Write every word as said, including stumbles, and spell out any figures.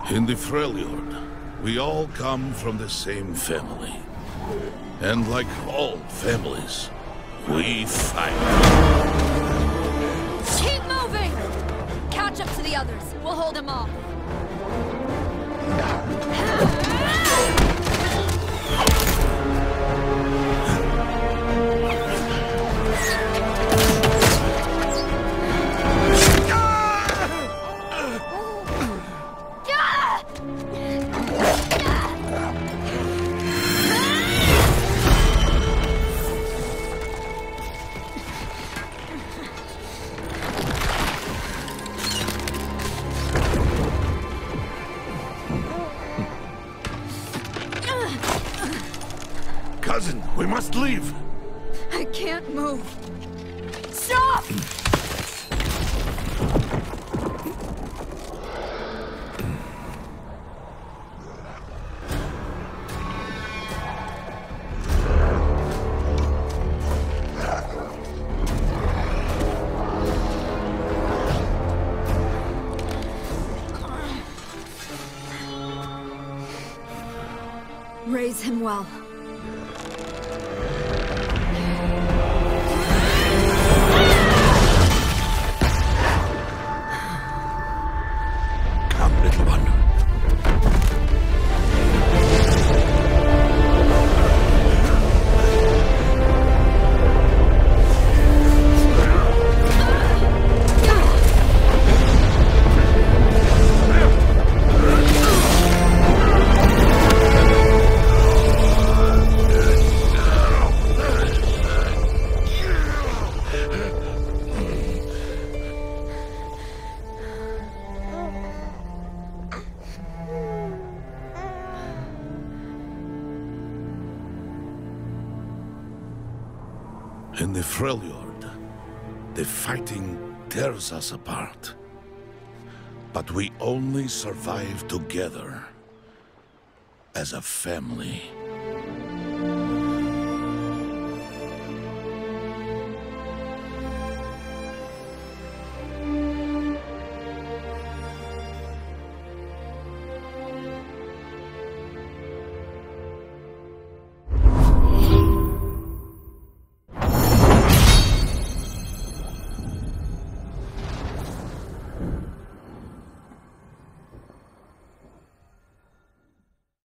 In the Freljord, we all come from the same family. And like all families, we fight. Keep moving! Catch up to the others. We'll hold them off. Cousin, we must leave. I can't move. Stop! Raise him well. Come, little one. In the Freljord, the fighting tears us apart. But we only survive together as a family.